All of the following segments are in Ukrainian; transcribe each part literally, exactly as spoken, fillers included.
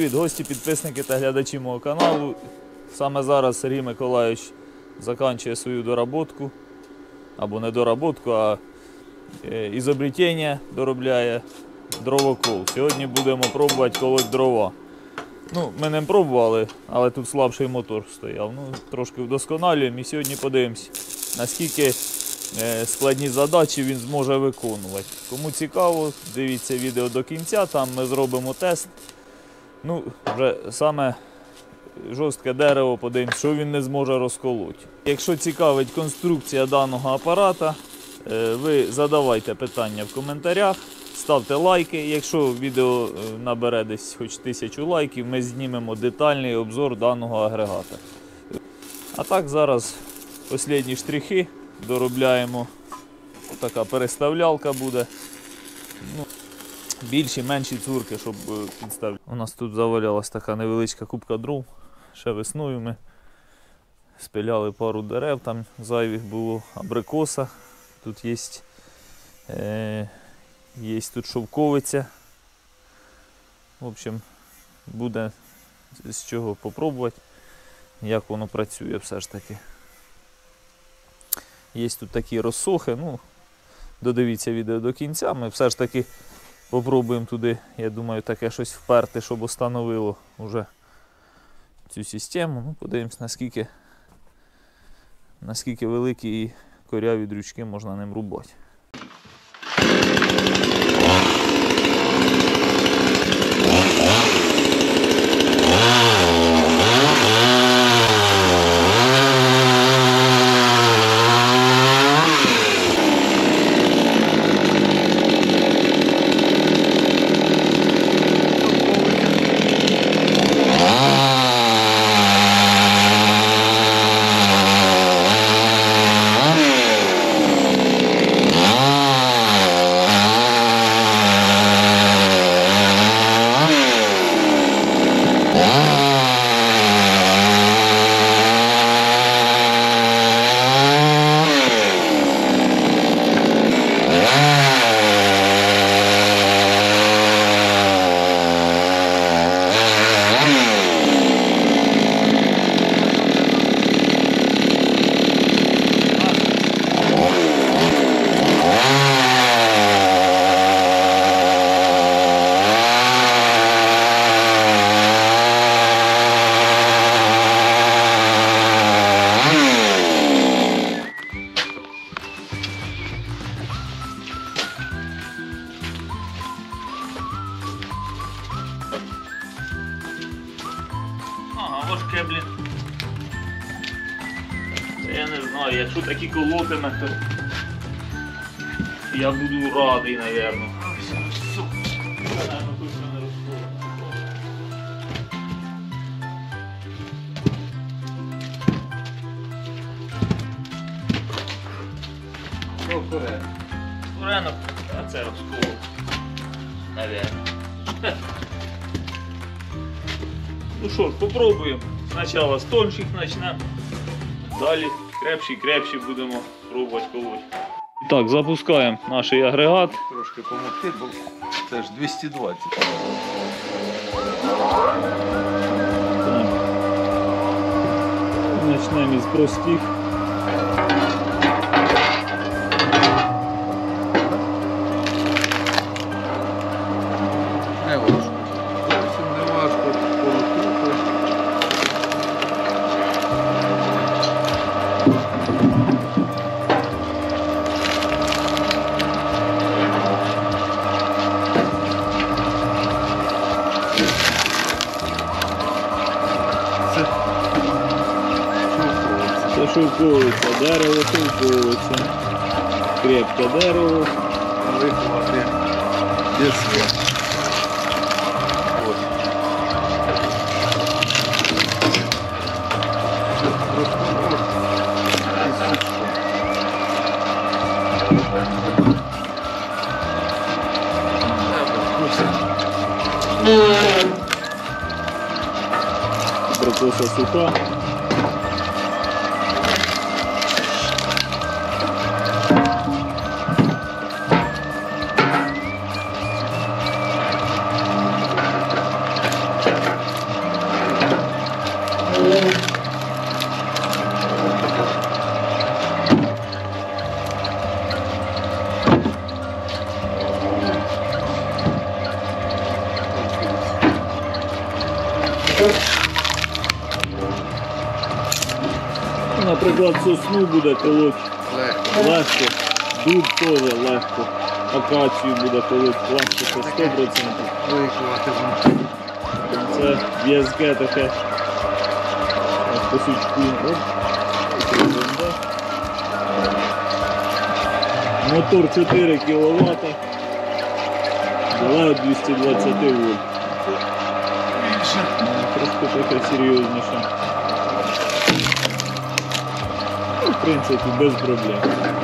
привіт, гості, підписники та глядачі мого каналу. Саме зараз Сергій Миколайович закінчує свою доработку, або не доработку, а ізобретення доробляє дровокол. Сьогодні будемо пробувати колоти дрова. Ну, ми не пробували, але тут слабший мотор стояв. Ну, трошки вдосконалюємо і сьогодні подивимось, наскільки складні задачі він зможе виконувати. Кому цікаво, дивіться відео до кінця, там ми зробимо тест. Ну, вже саме жорстке дерево, подивимось, що він не зможе розколоти. Якщо цікавить конструкція даного апарата, ви задавайте питання в коментарях, ставте лайки. Якщо відео набере десь хоч тисячу лайків, ми знімемо детальний обзор даного агрегата. А так, зараз останні штрихи доробляємо. Така переставлялка буде. Ну, більші, менші цурки, щоб підставляти. У нас тут завалялась така невеличка купка дров. Ще весною ми спиляли пару дерев, там зайвих було, абрикоса. Тут є, е, є тут шовковиця. В общем, буде з чого попробувати, як воно працює все ж таки. Є тут такі розсохи, ну, додивіться відео до кінця, ми все ж таки попробуємо туди, я думаю, таке щось вперти, щоб встановило вже цю систему. Ну, подивимось, наскільки, наскільки великі і коряві дрючки можна ним рубати. Ага, важке, блін. Це я не знаю, якщо такі колотиме, то я буду радий, напевно. Що коренок? Коренок, а це розколот, напевно. Ну що ж, попробуємо. Спочатку з тонших почнемо, далі крепші крепші будемо пробувати колоти. Так, запускаємо наш агрегат. Трошки помогти, бо це ж двісті двадцять. Так. Почнемо із простих. Не важко. Зовсім не важко. Полотухи. Це шовковиця, дерево шовковиця. Крепке дерево. Виховати дітство. Ось. Розколот і сучку. Абрикоса суха. Наприклад, сосну буде колоть Легко. легко, дуб теж легко, акацію буде колоть легко, це сто процентів. Викувати вам. Це в'язке таке. Ось по сучку. Оп. Ерунда. Мотор чотири кіловата. Давай двісті двадцять вольт. Більше. Трошки таке серйозніше. Ну, в принципі, без проблем.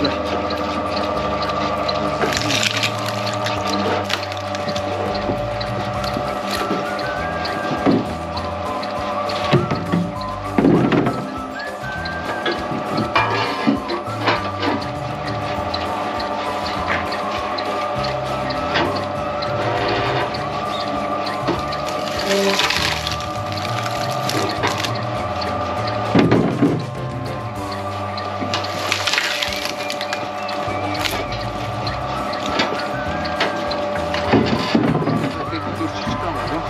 Такими дощечками, так?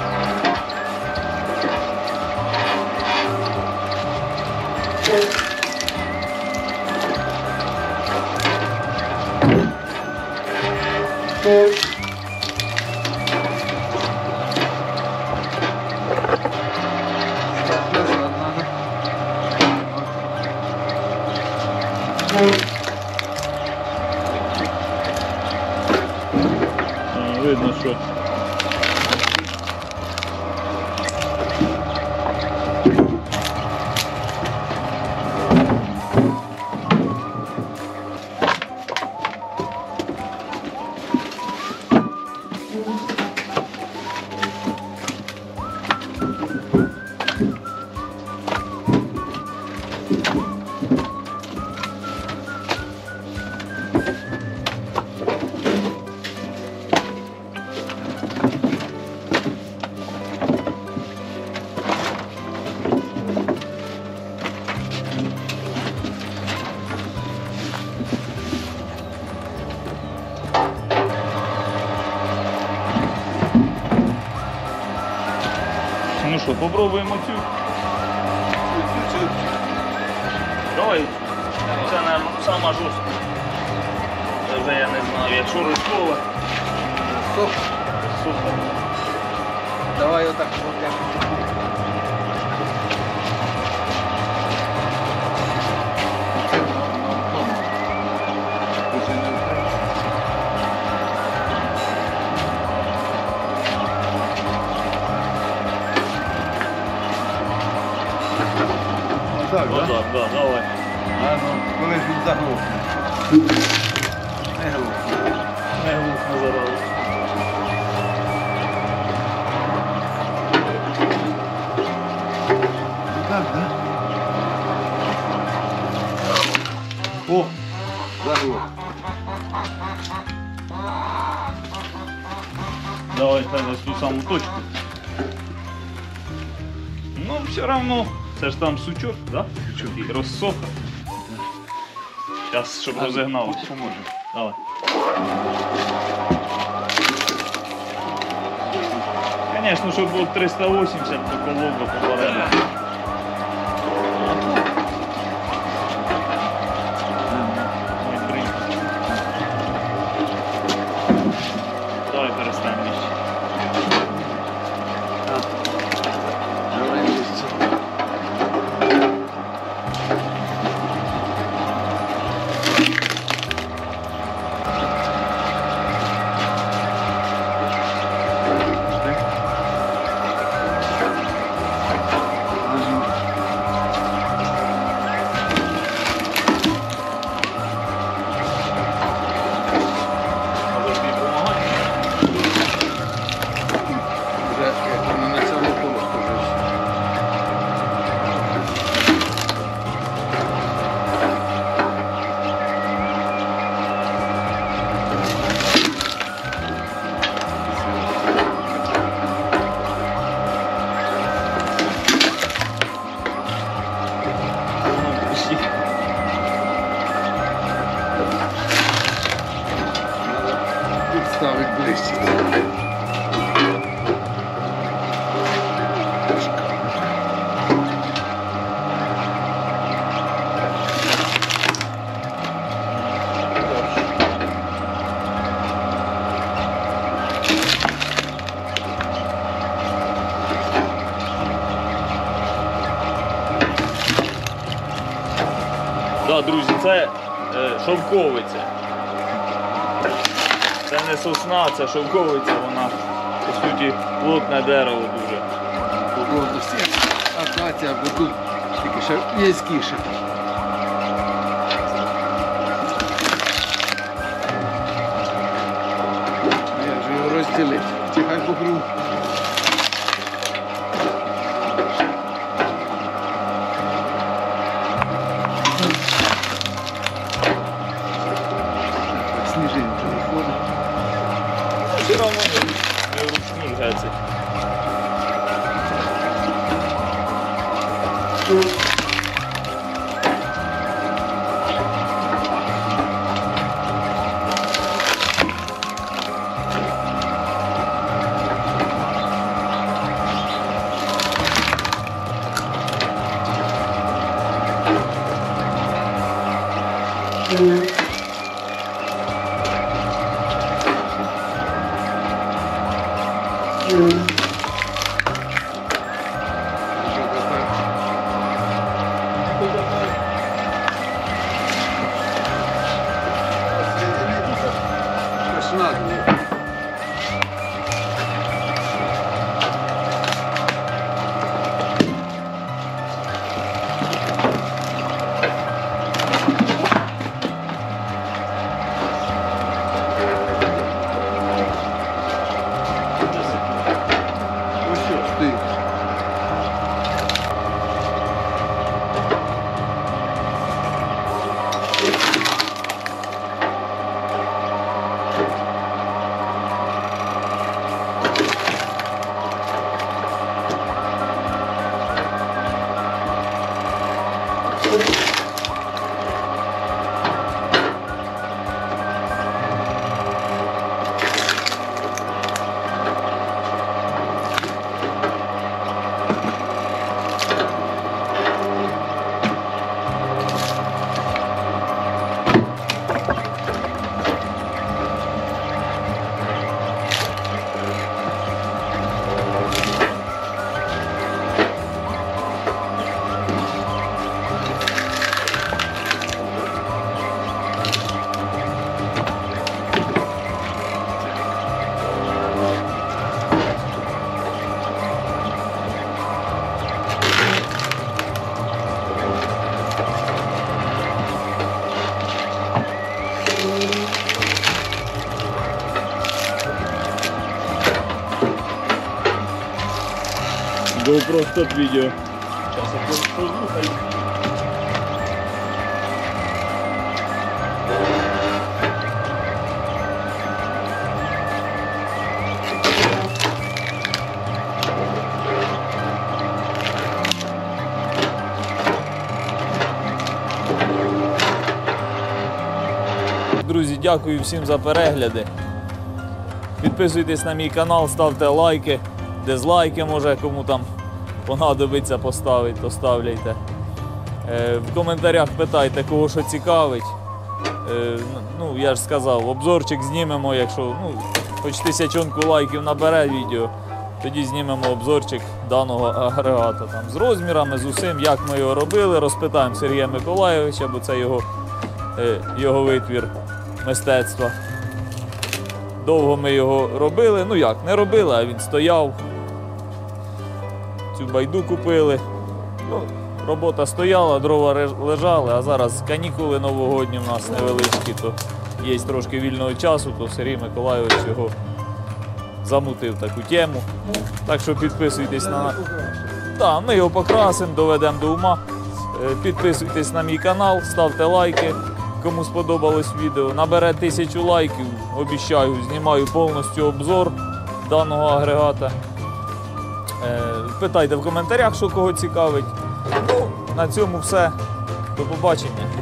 Так, назад надо. А, видно, що ну що, попробуємо цю. Давай. Це, мабуть, сама жорстка. Це вже я не знаю, якщо рискова, Стоп. супер. Давай отак зробимо. Це на одному. Дуже не впевнений. Отак, О, так? так, да, давай. А ну, коли ж він заглохне. Не глохне. Не глухно зараз. Так, да? О, заглох. Давай на ту саму точку. Ну, все равно, це ж там сучок, да? Сучок. І розсоха. Зараз, щоб розігналося. Поможе. Давай. Звісно, щоб було триста вісімдесят, то колонка попередня. Ой, бринь. Давай перестанемо ще. Давай місце. Да, друзі, це е, шовковиця. Це не сосна, це шовковиця, вона, по суті, плотне дерево дуже. Плотності. Акація, бо тут тільки ще в'язкіше. Як же його розділити? Тихай покрив. Сніжинка виходить. Все одно не вручну геться. GoPro стоп відео. Зараз я послухаю. Друзі, дякую всім за перегляди. Підписуйтесь на мій канал, ставте лайки, дизлайки, може кому там понадобиться поставити, то ставляйте. Е, в коментарях питайте, кого що цікавить. Е, ну, я ж сказав, обзорчик знімемо, якщо ну, хоч тисячонку лайків набере відео, тоді знімемо обзорчик даного агрегата. Там, з розмірами, з усім, як ми його робили, розпитаємо Сергія Миколайовича, бо це його, е, його витвір мистецтва. Довго ми його робили, ну як, не робили, а він стояв. Цю байду купили. Ну, робота стояла, дрова лежали, а зараз канікули новогодні в нас невеличкі, то є трошки вільного часу, то Сергій Миколайович його замутив таку тему. Так що підписуйтесь на... Так, ми його покрасимо, доведемо до ума. Підписуйтесь на мій канал, ставте лайки, кому сподобалось відео. Набере тисячу лайків, обіцяю, знімаю повністю обзор даного агрегата. Питайте в коментарях, що кого цікавить. Ну, на цьому все. До побачення.